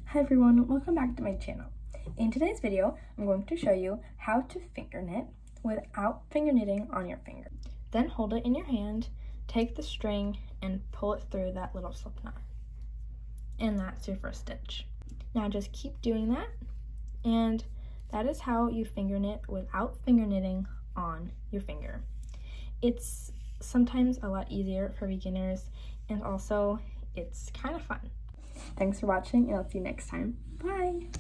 Hi everyone, welcome back to my channel. In today's video, I'm going to show you how to finger knit without finger knitting on your finger. Then hold it in your hand, take the string, and pull it through that little slip knot. And that's your first stitch. Now just keep doing that, and that is how you finger knit without finger knitting on your finger. It's sometimes a lot easier for beginners, and also it's kind of fun. Thanks for watching, and I'll see you next time. Bye!